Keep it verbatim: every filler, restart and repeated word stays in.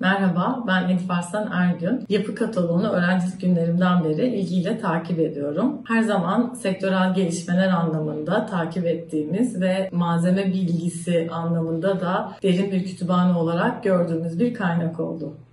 Merhaba, ben Elif Arslan Ergün. Yapı kataloğunu öğrencilik günlerimden beri ilgiyle takip ediyorum. Her zaman sektörel gelişmeler anlamında takip ettiğimiz ve malzeme bilgisi anlamında da derin bir kütüphane olarak gördüğümüz bir kaynak oldu.